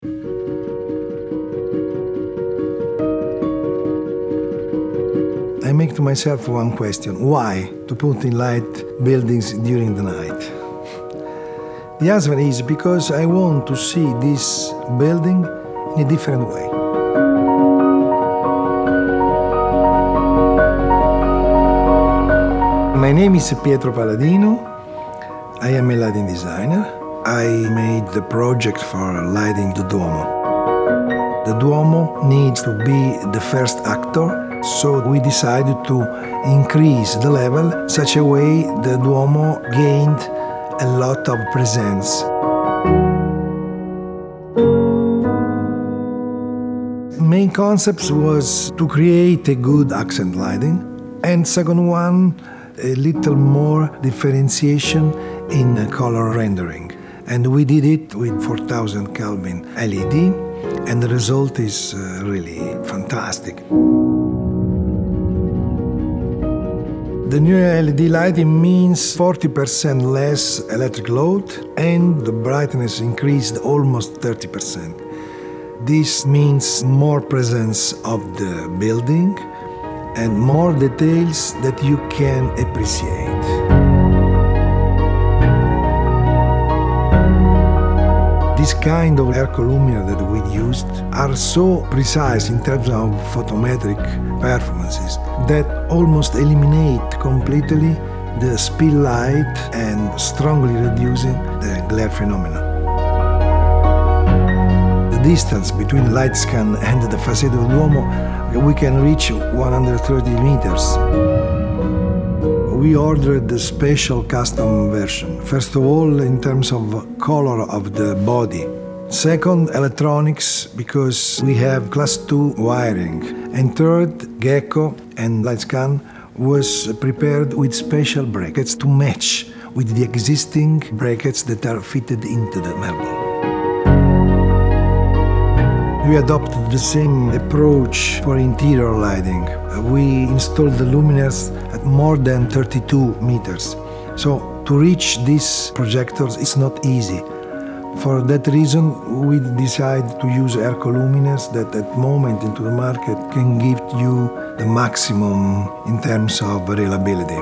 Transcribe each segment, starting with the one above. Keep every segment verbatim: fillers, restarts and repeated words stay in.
I make to myself one question: why to put in light buildings during the night? The answer is because I want to see this building in a different way. My name is Pietro Palladino. I am a lighting designer. I made the project for lighting the Duomo. The Duomo needs to be the first actor, so we decided to increase the level such a way the Duomo gained a lot of presence. Main concept was to create a good accent lighting, and second one, a little more differentiation in color rendering. And we did it with four thousand Kelvin L E D, and the result is uh, really fantastic. The new L E D lighting means forty percent less electric load, and the brightness increased almost thirty percent. This means more presence of the building and more details that you can appreciate. This kind of Ercolumina that we used are so precise in terms of photometric performances that almost eliminate completely the spill light and strongly reducing the glare phenomena. The distance between the light scan and the facade of Duomo, we can reach one hundred thirty meters. We ordered the special custom version. First of all, in terms of color of the body. Second, electronics, because we have class two wiring. And third, Gecko and Lightscan was prepared with special brackets to match with the existing brackets that are fitted into the marble. We adopted the same approach for interior lighting. We installed the luminaires at more than thirty-two meters. So to reach these projectors is not easy. For that reason, we decided to use Ercolumines that at the moment into the market can give you the maximum in terms of reliability.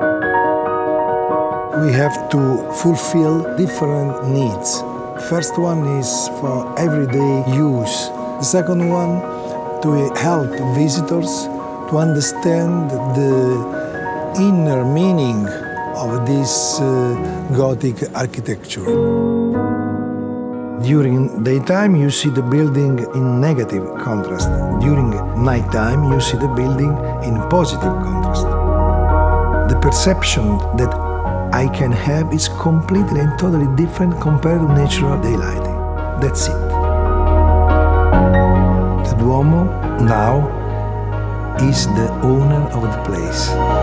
We have to fulfill different needs. First one is for everyday use. The second one, to help visitors to understand the inner meaning of this uh, Gothic architecture. During daytime, you see the building in negative contrast. During nighttime, you see the building in positive contrast. The perception that I can have is completely and totally different compared to natural daylighting. That's it. The Duomo now is the owner of the place.